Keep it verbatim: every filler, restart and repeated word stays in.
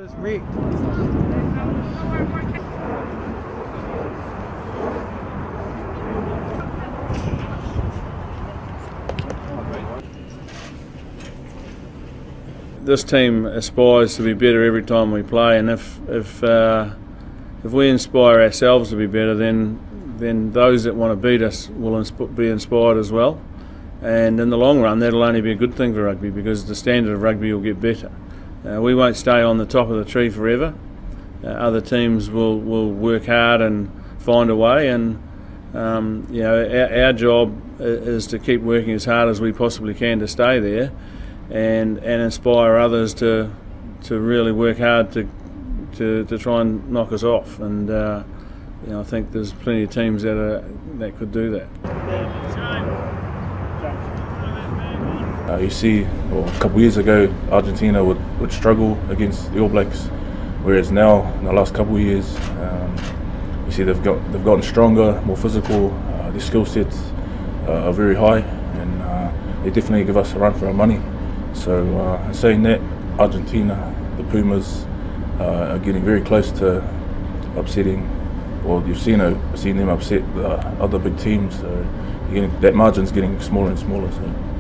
it's rigged. This team aspires to be better every time we play, and if if uh, if we inspire ourselves to be better, then then those that want to beat us will insp be inspired as well. And in the long run, that'll only be a good thing for rugby, because the standard of rugby will get better. Uh, we won't stay on the top of the tree forever. Uh, other teams will will work hard and find a way, and um, you know our, our job is to keep working as hard as we possibly can to stay there. And, and inspire others to to really work hard to to, to try and knock us off. And uh, you know, I think there's plenty of teams that are, that could do that. Uh, you see, well, a couple of years ago, Argentina would, would struggle against the All Blacks, whereas now, in the last couple of years, um, you see they've got they've gotten stronger, more physical. Uh, their skill sets uh, are very high, and uh, they definitely give us a run for our money. So, uh, saying that, Argentina, the Pumas, uh, are getting very close to upsetting, or you've seen, uh, seen them upset the other big teams. So, getting, that margin's getting smaller and smaller. So.